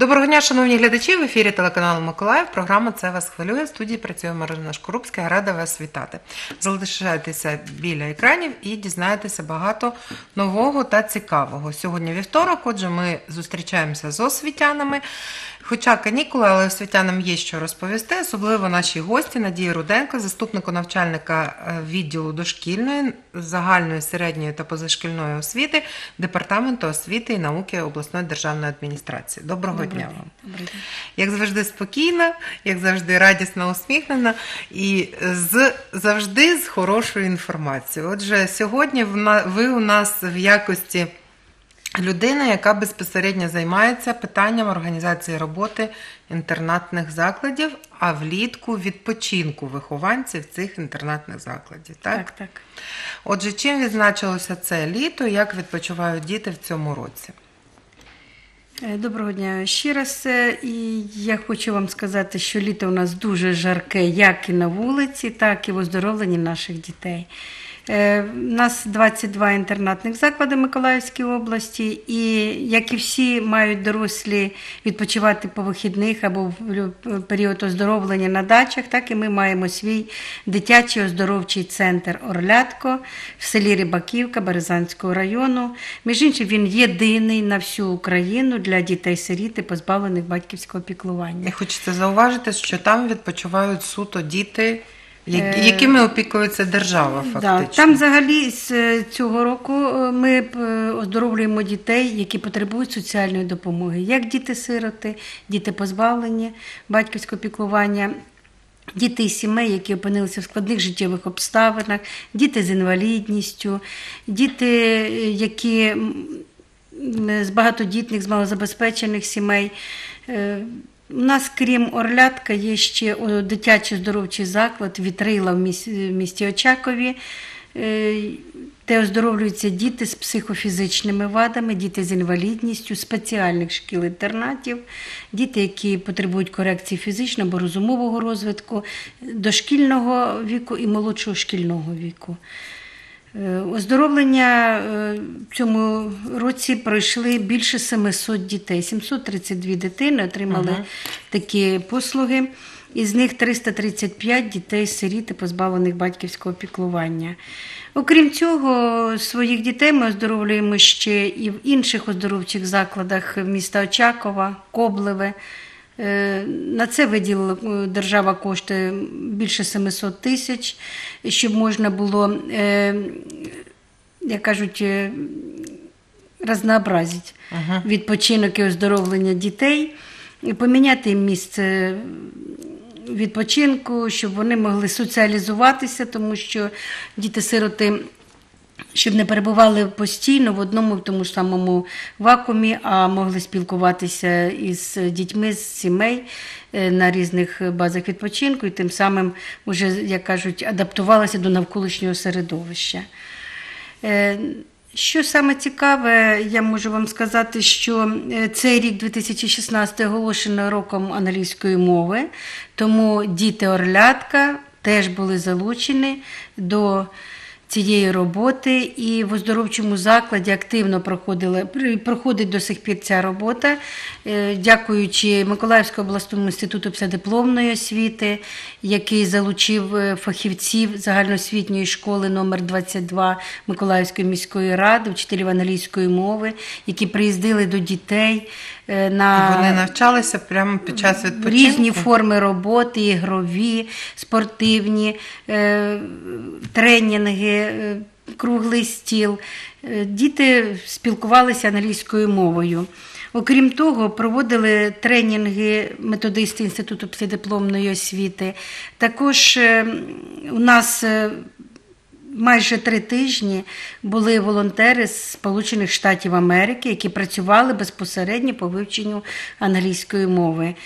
Доброго дня, шановні глядачі, в ефірі телеканалу Миколаїв. Програма «Це вас хвилює». В студії працює Марина Шкурупська. Я рада вас вітати. Залишайтеся біля екранів і дізнаєтеся багато нового та цікавого. Сьогодні вівторок, отже, ми зустрічаємося з освітянами. Хоча канікули, але освітянам є що розповісти, особливо наші гості Надія Руденко, заступнику начальника відділу дошкільної, загальної, середньої та позашкільної освіти Департаменту освіти і науки обласної державної адміністрації. Доброго дня вам. Добрий день. Як завжди спокійна, як завжди радісна, усміхнена і завжди з хорошою інформацією. Отже, сьогодні ви у нас в якості людина, яка безпосередньо займається питанням організації роботи інтернатних закладів, а влітку відпочинку вихованців цих інтернатних закладів. Так? Так. Отже, чим відзначилося це літо, як відпочивають діти в цьому році? Доброго дня ще раз. І я хочу вам сказати, що літо у нас дуже жарке, як і на вулиці, так і в оздоровленні наших дітей. У нас 22 інтернатних заклади в Миколаївській області, і, як і всі, мають дорослі відпочивати по вихідних або в період оздоровлення на дачах, так і ми маємо свій дитячий оздоровчий центр «Орлятко» в селі Рибаківка Березанського району. Між іншим, він єдиний на всю Україну для дітей-сиріт і позбавлених батьківського піклування. І хочеться зауважити, що там відпочивають суто діти, якими опікується держава, фактично. Да, там взагалі з цього року ми оздоровлюємо дітей, які потребують соціальної допомоги, як діти-сироти, діти позбавлені батьківського піклування, діти із сімей, які опинилися в складних життєвих обставинах, діти з інвалідністю, діти, які з багатодітних, з малозабезпечених сімей. У нас, крім «Орлятка», є ще дитячий оздоровчий заклад «Вітрила» в місті Очакові, де оздоровлюються діти з психофізичними вадами, діти з інвалідністю, спеціальних шкіл-інтернатів, діти, які потребують корекції фізичного або розумового розвитку, дошкільного віку і молодшого шкільного віку. Оздоровлення в цьому році пройшли більше 700 дітей. 732 дитини отримали такі послуги. Із них 335 дітей-сиріт і позбавлених батьківського піклування. Окрім цього, своїх дітей ми оздоровлюємо ще і в інших оздоровчих закладах міста Очакова, Коблеве. На це виділила держава кошти більше 700 тисяч, щоб можна було, як кажуть, разнообразити відпочинок і оздоровлення дітей, поміняти їм місце відпочинку, щоб вони могли соціалізуватися, тому що діти-сироти, щоб не перебували постійно в одному тому ж самому вакуумі, а могли спілкуватися із дітьми з сімей на різних базах відпочинку і тим самим, вже, як кажуть, адаптувалися до навколишнього середовища. Що саме цікаве, я можу вам сказати, що цей рік 2016 оголошено роком англійської мови, тому діти «Орлятка» теж були залучені до цієї роботи, і в оздоровчому закладі активно проходить до сих пір ця робота, дякуючи Миколаївському обласному інституту післядипломної освіти, який залучив фахівців загальноосвітньої школи номер 22 Миколаївської міської ради, вчителів англійської мови, які приїздили до дітей на Вони навчалися прямо під час відпочинку? Різні форми роботи, ігрові, спортивні, тренінги, круглий стіл. Діти спілкувалися англійською мовою. Окрім того, проводили тренінги методисти Інституту післядипломної освіти. Також у нас майже 3 тижні були волонтери з Сполучених Штатів Америки, які працювали безпосередньо по вивченню англійської мови.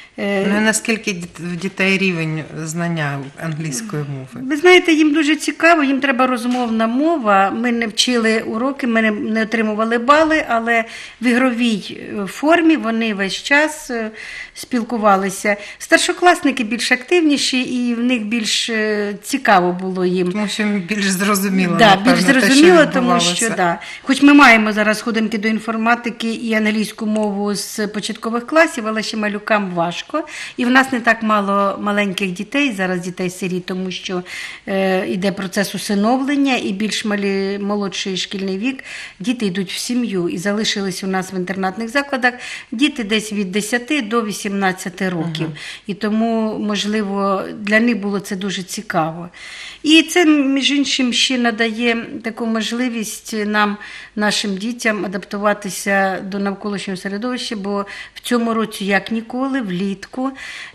Ну, і наскільки в дітей рівень знання англійської мови? Ви знаєте, їм дуже цікаво, їм треба розмовна мова. Ми не вчили уроки, ми не отримували бали, але в ігровій формі вони весь час спілкувалися. Старшокласники більш активніші і в них більш цікаво було їм. Тому що їм більш зрозуміло, Да, напевно, більш те, що зрозуміло, тому відбувалося. що да. Хоч ми маємо зараз сходинки до інформатики і англійську мову з початкових класів, але ще малюкам важко. І в нас не так мало маленьких дітей, зараз дітей-сиріт, тому що йде процес усиновлення і більш молодший шкільний вік. Діти йдуть в сім'ю і залишились у нас в інтернатних закладах діти десь від 10 до 18 років. І тому, можливо, для них було це дуже цікаво. І це, між іншим, ще надає таку можливість нам, нашим дітям, адаптуватися до навколишнього середовища, бо в цьому році, як ніколи, влітку,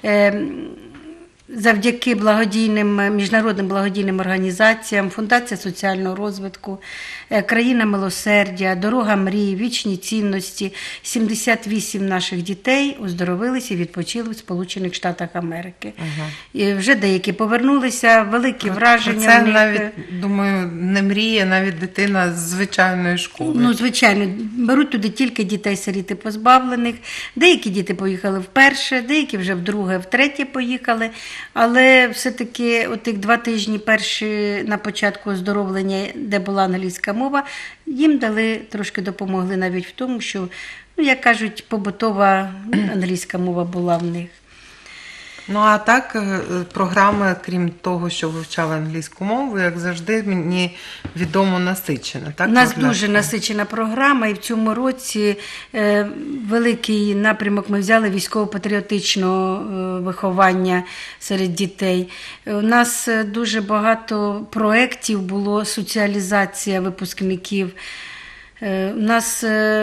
завдяки міжнародним благодійним організаціям, Фундація соціального розвитку, Країна милосердя, Дорога мрій, Вічні цінності, 78 наших дітей оздоровилися і відпочили в Сполучених Штатах Америки. І вже деякі повернулися, великі враження. Це в них. навіть, думаю, не мріє навіть дитина з звичайної школи. Ну, звичайно, беруть туди тільки дітей-сиріт і позбавлених. Деякі діти поїхали вперше, деякі вже вдруге, втретє поїхали. Але все-таки отих 2 тижні перші на початку оздоровлення, де була англійська мова, їм трошки допомогли навіть в тому, що, ну, як кажуть, побутова англійська мова була в них. Ну, а так, програми, крім того, що вивчали англійську мову, як завжди, мені відомо насичена. Так, У нас виглядає? дуже насичена програма, і в цьому році великий напрямок ми взяли військово-патріотичного виховання серед дітей. У нас дуже багато проєктів було, соціалізація випускників. У нас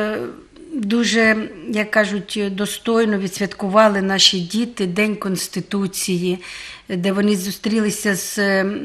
дуже, як кажуть, достойно відсвяткували наші діти День Конституції, де вони зустрілися з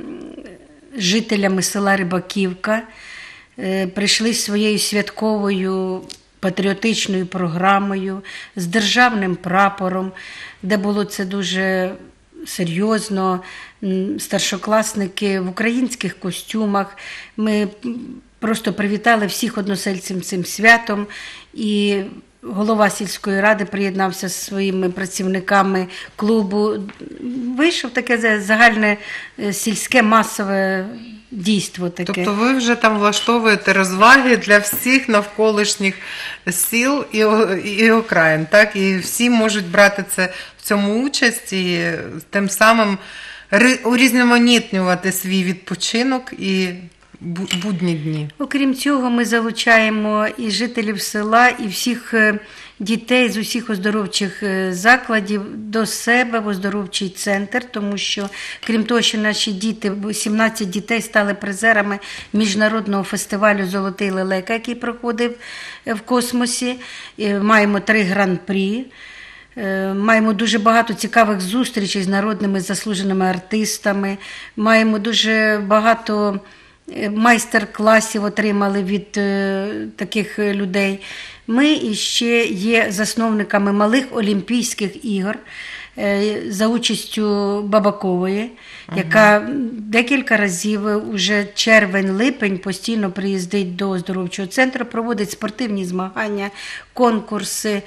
жителями села Рибаківка, прийшли з своєю святковою патріотичною програмою, з державним прапором, де було це дуже серйозно. Старшокласники в українських костюмах. Ми просто привітали всіх односельців цим святом, і голова сільської ради приєднався зі своїми працівниками клубу. Вийшов таке загальне сільське масове дійство таке. Тобто ви вже там влаштовуєте розваги для всіх навколишніх сіл і окраїн, так? І всі можуть брати в цьому участь і тим самим урізноманітнювати свій відпочинок і будні дні. Окрім цього, ми залучаємо і жителів села, і всіх дітей з усіх оздоровчих закладів до себе в оздоровчий центр, тому що, крім того, що наші діти, 17 дітей стали призерами міжнародного фестивалю «Золотий лелека», який проходив в космосі, маємо 3 гран-прі. Маємо дуже багато цікавих зустрічей з народними заслуженими артистами, маємо дуже багато майстер-класів отримали від таких людей. Ми ще є засновниками малих Олімпійських ігор за участю Бабакової, яка декілька разів, уже червень-липень, постійно приїздить до оздоровчого центру, проводить спортивні змагання, конкурси,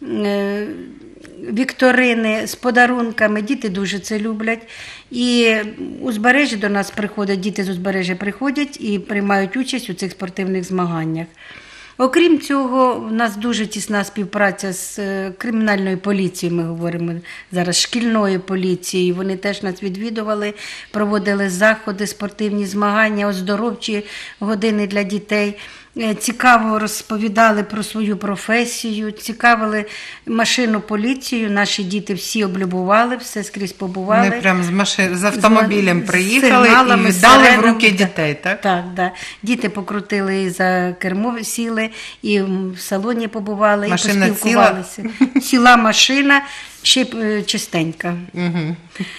вікторини з подарунками. Діти дуже це люблять. І узбережжя до нас приходять, діти з узбережжя приходять і приймають участь у цих спортивних змаганнях. Окрім цього, в нас дуже тісна співпраця з кримінальною поліцією, ми говоримо зараз, шкільною поліцією. Вони теж нас відвідували, проводили заходи, спортивні змагання, оздоровчі години для дітей. Цікаво розповідали про свою професію, цікавили машину поліцію. Наші діти всі облюбували, все скрізь побували. Вони прямо з автомобілем приїхали сигналами, і віддали в сиренами. руки дітей, так? Так, да. Діти покрутили і за кермо сіли, і в салоні побували, Машина і поспілкувалися. Ціла машина, ще чистенька. Угу.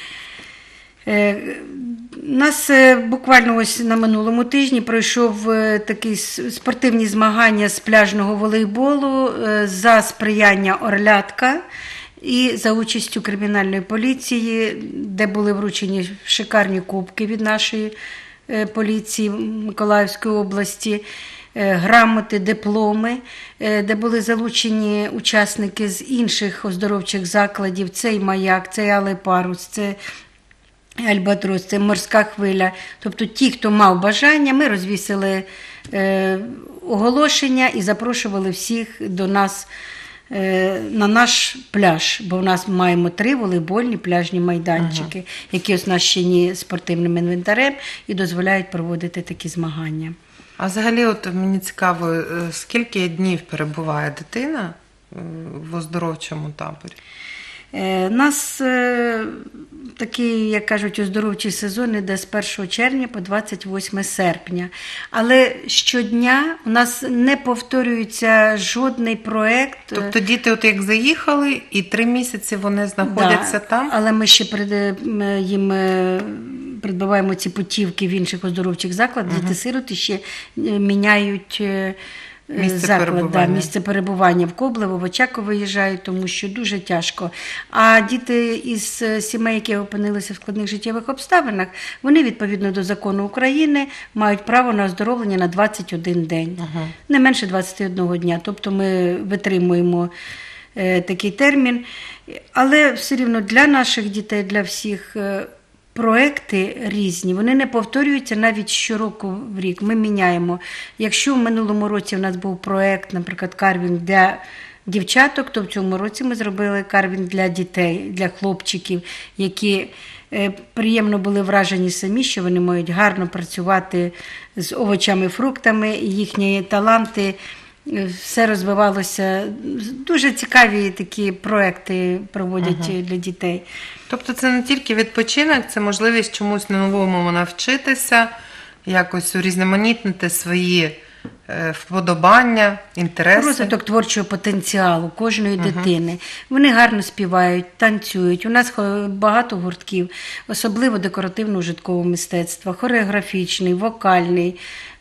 У нас буквально ось на минулому тижні пройшов такі спортивні змагання з пляжного волейболу за сприяння «Орлятка». і за участю кримінальної поліції, де були вручені шикарні кубки від нашої поліції Миколаївської області, грамоти, дипломи, де були залучені учасники з інших оздоровчих закладів. Це і «Маяк», це і «Алий парус», це «Альбатрос», це «Морська хвиля». Тобто ті, хто мав бажання, ми розвісили оголошення і запрошували всіх до нас на наш пляж, бо в нас маємо 3 волейбольні пляжні майданчики, які оснащені спортивним інвентарем і дозволяють проводити такі змагання. А взагалі, от мені цікаво, скільки днів перебуває дитина в оздоровчому таборі? У нас такий, як кажуть, оздоровчий сезон іде з 1 червня по 28 серпня. Але щодня у нас не повторюється жодний проєкт. Тобто діти от як заїхали, і 3 місяці вони знаходяться там? Але ми ще їм придбаваємо ці путівки в інших оздоровчих закладах. Діти-сироти ще міняють місце перебування в Коблево, в Очаково виїжджають, тому що дуже тяжко. А діти із сімей, які опинилися в складних життєвих обставинах, вони відповідно до закону України мають право на оздоровлення на 21 день, не менше 21 дня. Тобто ми витримуємо такий термін. Але все рівно для наших дітей, для всіх проекти різні, вони не повторюються навіть щороку в рік. Ми міняємо. Якщо в минулому році у нас був проект, наприклад, карвінг для дівчаток, то в цьому році ми зробили карвінг для дітей, для хлопчиків, які приємно були вражені самі, що вони можуть гарно працювати з овочами, фруктами, і їхні таланти, все розвивалося. Дуже цікаві такі проекти проводять для дітей. Тобто це не тільки відпочинок, це можливість чомусь новому навчитися, якось урізноманітнити свої вподобання, інтереси. Розвиток творчого потенціалу кожної дитини. Вони гарно співають, танцюють. У нас багато гуртків, особливо декоративно-ужиткового мистецтва, хореографічний, вокальний.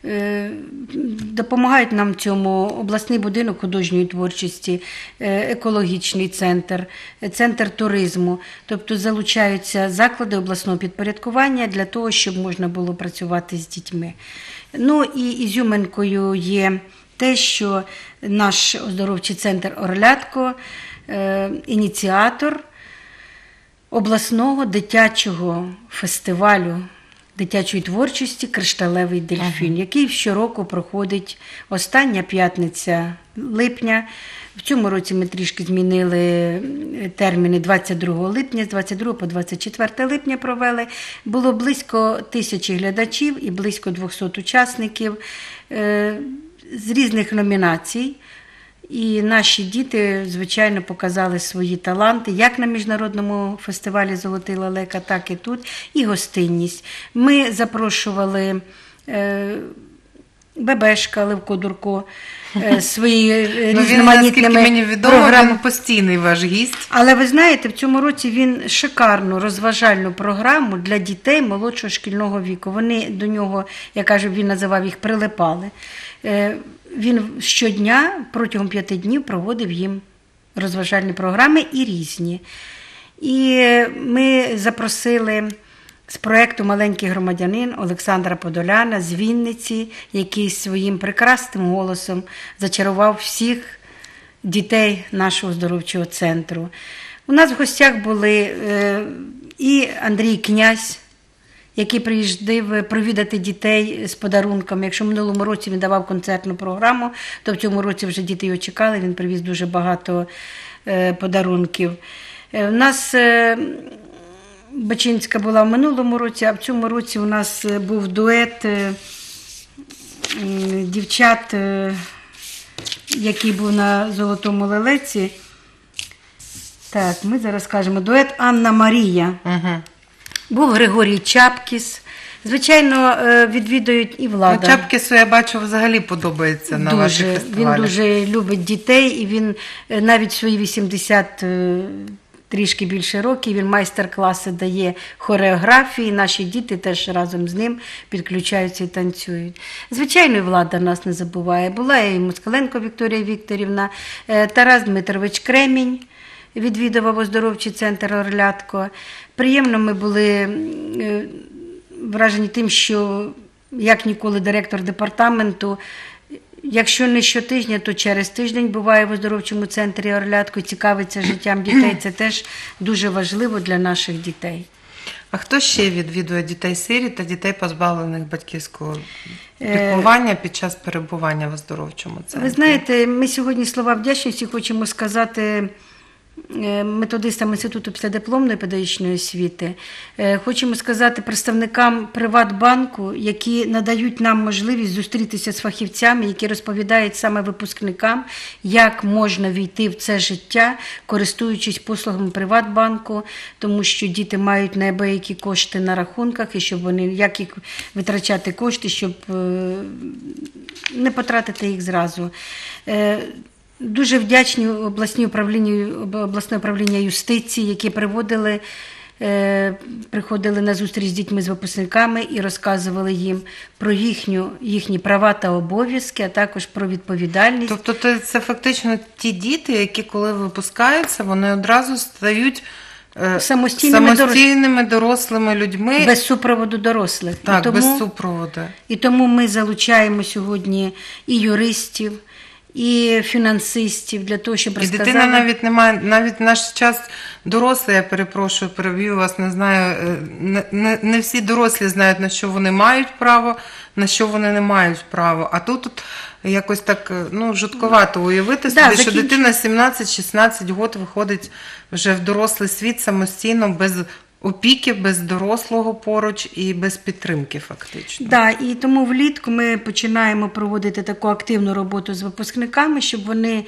Допомагають нам в цьому обласний будинок художньої творчості, екологічний центр, центр туризму. Тобто залучаються заклади обласного підпорядкування для того, щоб можна було працювати з дітьми. Ну і ізюминкою є те, що наш оздоровчий центр «Орлятко» ініціатор обласного дитячого фестивалю дитячої творчості «Кришталевий дельфін», який щороку проходить остання п'ятниця липня. В цьому році ми трішки змінили терміни 22 липня, з 22 по 24 липня провели. Було близько 1000 глядачів і близько 200 учасників з різних номінацій. І наші діти, звичайно, показали свої таланти, як на міжнародному фестивалі «Золотий лелека», так і тут, і гостинність. Ми запрошували Бебешка, Левко Дурко, свої різноманітними мені відомо, він постійний ваш гість. Але ви знаєте, в цьому році він шикарну розважальну програму для дітей молодшого шкільного віку. Вони до нього, я кажу, він називав їх, прилипали. Він щодня протягом 5 днів проводив їм розважальні програми і різні. І ми запросили з проєкту «Маленький громадянин» Олександра Подоляна з Вінниці, який своїм прекрасним голосом зачарував всіх дітей нашого оздоровчого центру. У нас в гостях були і Андрій Князь, який приїжджав провідати дітей з подарунками. Якщо в минулому році він давав концертну програму, то в цьому році вже діти його чекали, він привіз дуже багато подарунків. У нас Бачинська була в минулому році, а в цьому році у нас був дует дівчат, який був на «Золотому лелеці». Так, ми зараз скажемо дует «Анна Марія». Був Григорій Чапкіс. Звичайно, відвідують і Влада. Чапкісу, я бачу, взагалі подобається на ваших фестивалях. Він дуже любить дітей, і він навіть в свої 80 трішки більше років, він майстер-класи дає хореографії, наші діти теж разом з ним підключаються і танцюють. Звичайно, і Влада нас не забуває. Була і Москаленко Вікторія Вікторівна, Тарас Дмитрович Кремінь, відвідував оздоровчий центр «Орлятко». Приємно ми були вражені тим, що як ніколи директор департаменту, якщо не щотижня, то через тиждень буває в оздоровчому центрі «Орлятко», цікавиться життям дітей. Це теж дуже важливо для наших дітей. А хто ще відвідує дітей-сиріт та дітей, позбавлених батьківського піклування під час перебування в оздоровчому центрі? Ви знаєте, ми сьогодні слова вдячності хочемо сказати методистам Інституту післядипломної педагогічної освіти. Хочемо сказати представникам Приватбанку, які надають нам можливість зустрітися з фахівцями, які розповідають саме випускникам, як можна війти в це життя, користуючись послугами Приватбанку, тому що діти мають неабиякі кошти на рахунках, і щоб вони, як їх витрачати кошти, щоб не потратити їх зразу. Дуже вдячні обласне управління юстиції, які приходили на зустріч з дітьми, з випускниками і розказували їм про їхні права та обов'язки, а також про відповідальність. Тобто це фактично ті діти, які коли випускаються, вони одразу стають самостійними дорослими людьми. Без супроводу дорослих. Так, без супроводу. І тому ми залучаємо сьогодні і юристів, і фінансистів для того, щоб розказати. І дитина навіть не має, навіть в наш час дорослі, я перепрошую, переб'ю вас, не знаю, не всі дорослі знають, на що вони мають право, на що вони не мають права. А тут якось так, жутковато уявити собі, що дитина 17-16 років виходить вже в дорослий світ самостійно, без опіки, без дорослого поруч і без підтримки фактично. Так, і тому влітку ми починаємо проводити таку активну роботу з випускниками, щоб вони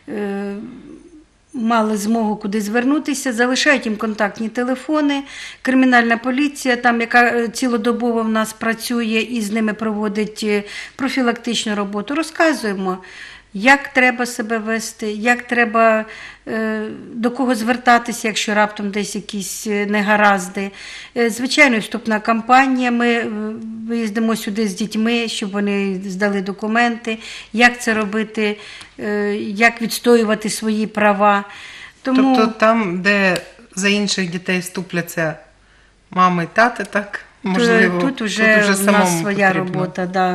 мали змогу куди звернутися, залишають їм контактні телефони, кримінальна поліція, там, яка цілодобово в нас працює і з ними проводить профілактичну роботу. Розказуємо, як треба себе вести, як треба, до кого звертатися, якщо раптом десь якісь негаразди. Звичайно, вступна кампанія, ми виїздимо сюди з дітьми, щоб вони здали документи, як це робити, як відстоювати свої права. Тобто там, де за інших дітей вступляться мами і тати, так? Можливо, тут вже в нас своя робота, да.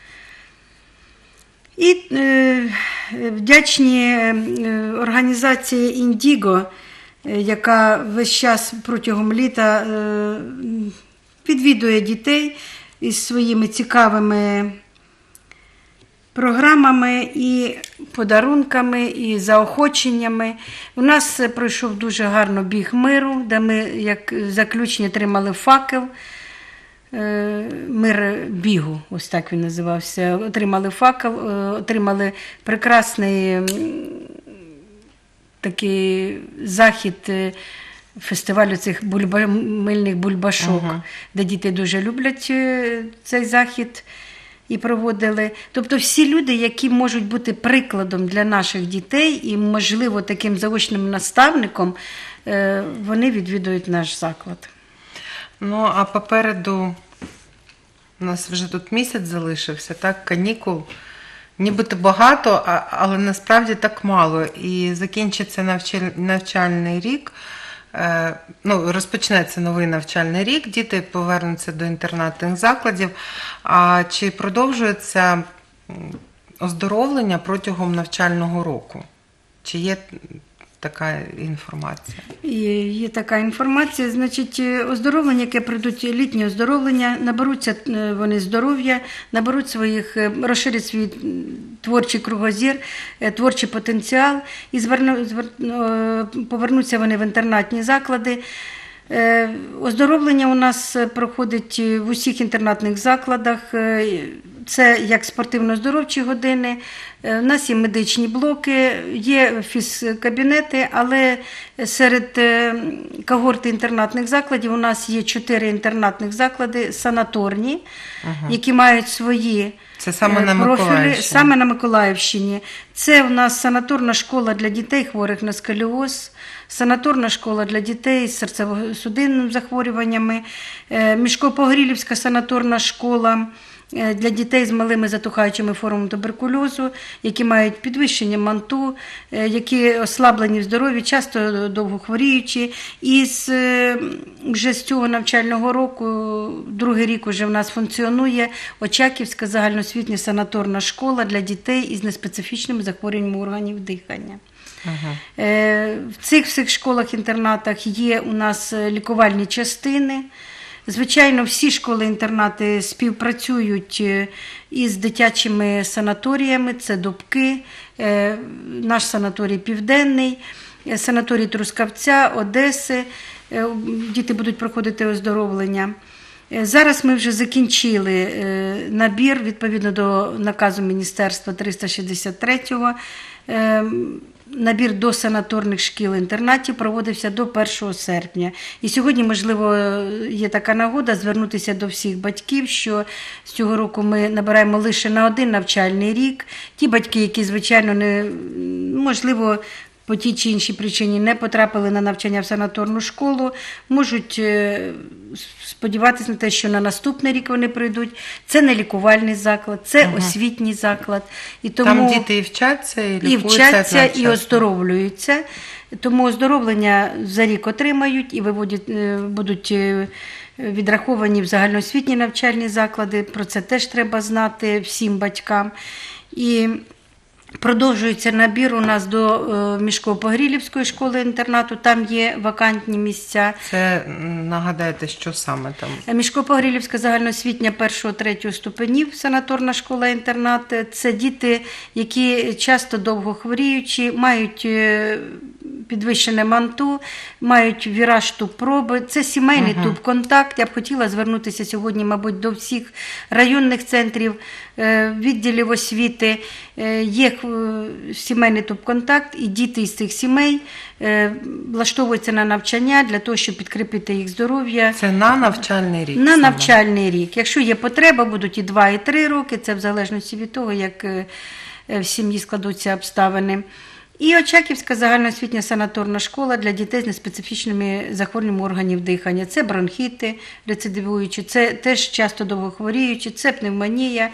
І вдячні організації «Індіго», яка весь час протягом літа відвідує дітей із своїми цікавими програмами і подарунками, і заохоченнями. У нас пройшов дуже гарно біг миру, де ми, як заключення, отримали факел. Мир бігу, ось так він називався. Отримали факел, отримали прекрасний такий захід фестивалю цих мильних бульбашок, де діти дуже люблять цей захід і проводили. Тобто всі люди, які можуть бути прикладом для наших дітей і, можливо, таким заочним наставником, вони відвідують наш заклад. Ну, а попереду у нас вже тут місяць залишився, так, канікул. Нібито багато, але насправді так мало. І закінчиться навчальний рік, розпочнеться новий навчальний рік, діти повернуться до інтернатних закладів. А чи продовжується оздоровлення протягом навчального року? Чи є така інформація? Є така інформація. Значить, оздоровлення, яке прийдуть, літнє оздоровлення, наберуться вони здоров'я, розширять свій творчий кругозір, творчий потенціал і повернуться вони в інтернатні заклади. Оздоровлення у нас проходить в усіх інтернатних закладах. Це як спортивно-оздоровчі години, у нас є медичні блоки, є фізкабінети, але серед когорти інтернатних закладів у нас є 4 інтернатних заклади санаторні, які мають свої це саме на профілі. Саме на Миколаївщині. Це у нас санаторна школа для дітей, хворих на сколіоз, санаторна школа для дітей з серцево-судинними захворюваннями, Мішко-Погорілівська санаторна школа для дітей з малими затухаючими формами туберкульозу, які мають підвищення МАНТу, які ослаблені в здоров'ї, часто довго хворіючі. І вже з цього навчального року, другий рік вже в нас функціонує Очаківська загальноосвітня санаторна школа для дітей із неспецифічними захворюваннями органів дихання. В цих всіх школах-інтернатах є у нас лікувальні частини. Звичайно, всі школи-інтернати співпрацюють із дитячими санаторіями, це Дубки, наш санаторій Південний, санаторій Трускавця, Одеси, діти будуть проходити оздоровлення. Зараз ми вже закінчили набір, відповідно до наказу Міністерства 363-го, набір до санаторних шкіл-інтернатів проводився до 1 серпня. І сьогодні, можливо, є така нагода звернутися до всіх батьків, що з цього року ми набираємо лише на один навчальний рік. Ті батьки, які, звичайно, можливо, по тій чи іншій причині не потрапили на навчання в санаторну школу, можуть сподіватися на те, що на наступний рік вони прийдуть. Це не лікувальний заклад, це освітній заклад. І тому там діти і вчаться, і лікуються, і оздоровлюються. Тому оздоровлення за рік отримають і будуть відраховані в загальноосвітні навчальні заклади. Про це теж треба знати всім батькам. І продовжується набір у нас до Мішково-Погрілівської школи-інтернату, там є вакантні місця. Це, нагадайте, що саме там? Мішково-Погрілівська загальноосвітня 1-3 ступенів санаторна школа-інтернат. Це діти, які часто довго хворіючі, мають підвищене МАНТу, мають віраж тубпроби. Це сімейний тубконтакт. Я б хотіла звернутися сьогодні, мабуть, до всіх районних центрів, відділів освіти. Є сімейний тубконтакт, і діти із цих сімей влаштовуються на навчання для того, щоб підкріпити їх здоров'я. Це на навчальний рік? На навчальний рік. Якщо є потреба, будуть і 2, і 3 роки. Це в залежності від того, як в сім'ї складуться обставини. І Очаківська загальноосвітня санаторна школа для дітей з неспецифічними захворюваннями органів дихання. Це бронхіти рецидивуючі, це теж часто довгохворіючі, це пневмонія.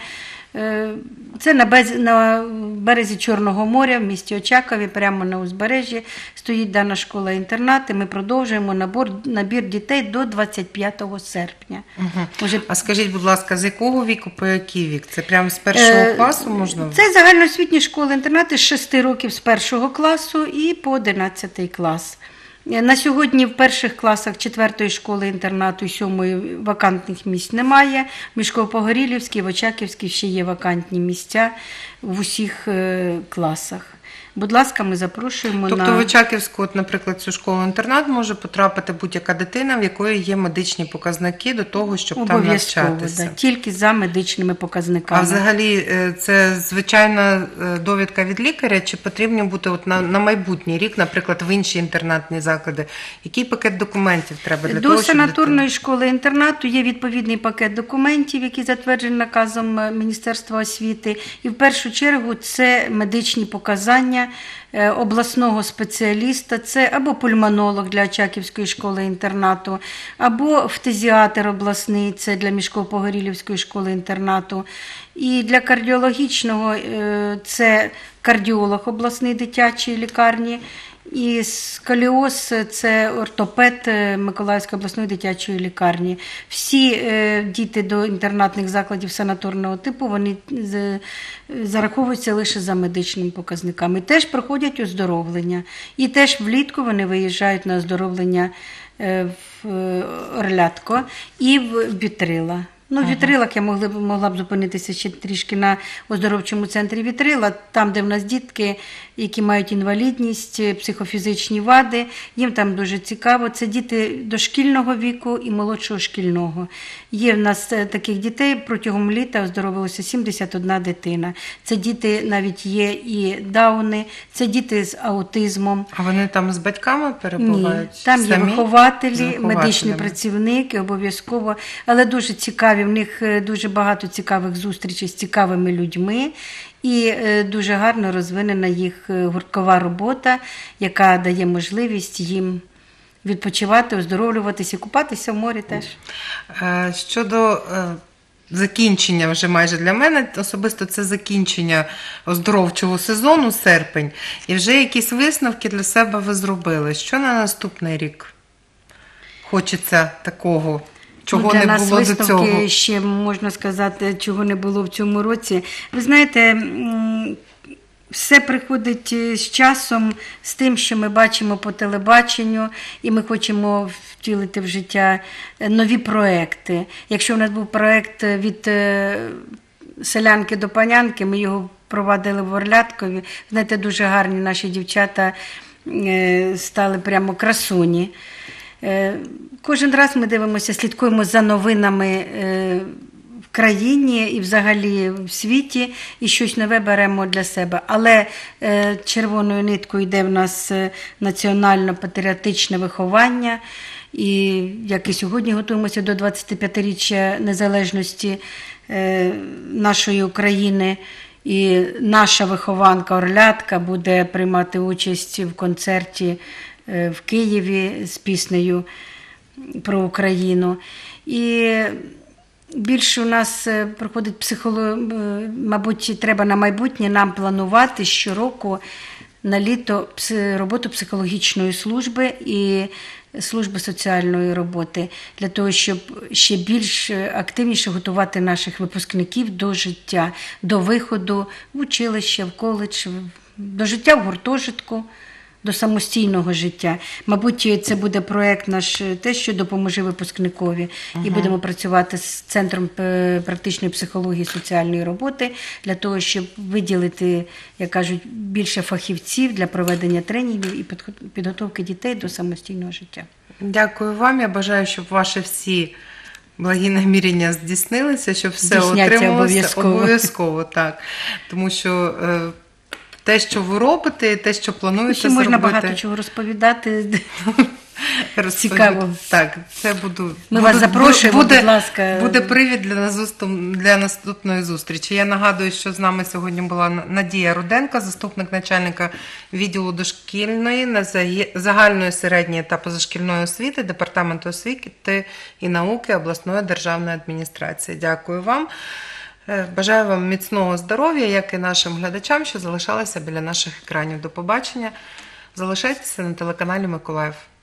Це на березі Чорного моря в місті Очакові, прямо на узбережжі, стоїть дана школа-інтернат, і ми продовжуємо набір дітей до 25 серпня. А скажіть, будь ласка, з якого віку по який вік? Це прямо з 1 класу можна? Це загальноосвітні школи-інтернати з 6 років з 1 класу і по 11 клас. На сьогодні в перших класах 4-ї школи-інтернату і 7-ї вакантних місць немає. В Мішково-Погорілівській, в Очаківській ще є вакантні місця в усіх класах. Будь ласка, ми запрошуємо Тобто в Очаківську, наприклад, цю школу-інтернат може потрапити будь-яка дитина, в якої є медичні показники до того, щоб там навчатися? Да, тільки за медичними показниками. А взагалі це звичайна довідка від лікаря, чи потрібно бути на майбутній рік, наприклад, в інші інтернатні заклади? Який пакет документів треба для того, щоб санаторної школи-інтернату є відповідний пакет документів, який затверджений наказом Міністерства освіти. І в першу чергу це медичні показання обласного спеціаліста, це або пульмонолог для Очаківської школи-інтернату, або фтизіатр обласний, це для Мішково-Погорілівської школи-інтернату. І для кардіологічного це кардіолог обласної дитячої лікарні, і сколіоз – це ортопед Миколаївської обласної дитячої лікарні. Всі діти до інтернатних закладів санаторного типу, вони зараховуються лише за медичними показниками. Теж проходять оздоровлення. І теж влітку вони виїжджають на оздоровлення в Орлятко і в Вітрила. В Вітрилах я могла б зупинитися ще трішки на оздоровчому центрі Вітрила, там, де в нас дітки, які мають інвалідність, психофізичні вади, їм там дуже цікаво. Це діти дошкільного віку і молодшого шкільного. Є в нас таких дітей, протягом літа оздоровилося 71 дитина. Це діти навіть є і дауни, це діти з аутизмом. А вони там з батьками перебувають? Ні, там є вихователі, медичні працівники, обов'язково, але дуже цікаві. В них дуже багато цікавих зустрічей з цікавими людьми і дуже гарно розвинена їх гурткова робота, яка дає можливість їм відпочивати, оздоровлюватися, купатися в морі теж. Щодо закінчення вже майже для мене особисто це закінчення оздоровчого сезону, серпень, і вже якісь висновки для себе ви зробили. Що на наступний рік хочеться такого, чого для не нас було до висновки цього? ще, можна сказати, чого не було в цьому році. Ви знаєте, все приходить з часом, з тим, що ми бачимо по телебаченню, і ми хочемо втілити в життя нові проекти. Якщо у нас був проект від селянки до панянки, ми його провадили в Орляткові. Знаєте, дуже гарні наші дівчата стали прямо красуні. Кожен раз ми дивимося, слідкуємо за новинами в країні і взагалі в світі, і щось нове беремо для себе. Але червоною ниткою йде в нас національно-патріотичне виховання. І як і сьогодні готуємося до 25-річчя незалежності нашої України, і наша вихованка Орлятка буде приймати участь в концерті в Києві з піснею про Україну. І більше у нас проходить мабуть, треба на майбутнє нам планувати щороку на літо роботу психологічної служби і служби соціальної роботи, для того, щоб ще більш активніше готувати наших випускників до життя, до виходу в училище, в коледж, до життя в гуртожитку, до самостійного життя. Мабуть, це буде проєкт наш те, що допоможе випускникові. І будемо працювати з Центром практичної психології і соціальної роботи для того, щоб виділити, як кажуть, більше фахівців для проведення тренінгів і підготовки дітей до самостійного життя. Дякую вам. Я бажаю, щоб ваші всі благі намірення здійснилися, щоб все Здійсняться отрималося обов'язково. обов'язково, так. Тому що те, що ви робите, те, що плануєте Ще зробити. можна багато чого розповідати. Цікаво. Так, це буду. Ми вас запрошуємо, буде, будь ласка. Буде привід для наступної зустрічі. Я нагадую, що з нами сьогодні була Надія Руденко, заступник начальника відділу дошкільної, загальної, середньої та позашкільної освіти Департаменту освіти і науки обласної державної адміністрації. Дякую вам. Бажаю вам міцного здоров'я, як і нашим глядачам, що залишалися біля наших екранів. До побачення. Залишайтеся на телеканалі Миколаїв.